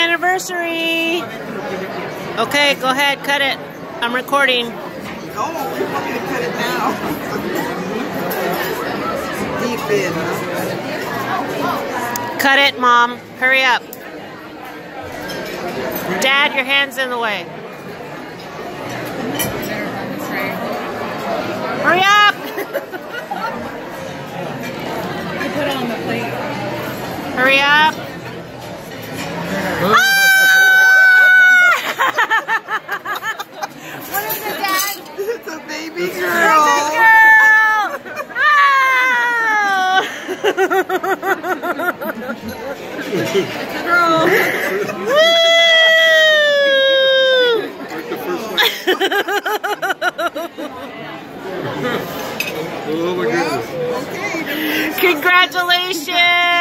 anniversary. Okay, go ahead, cut it. I'm recording. Oh, you want me to cut it now? Deep in, huh? Cut it, Mom. Hurry up. Dad, your hand's in the way. Hurry up! You put it on the plate. Hurry up! What is it, Dad? It's a baby girl. Baby girl! It's a girl. Oh my goodness. Okay. Congratulations!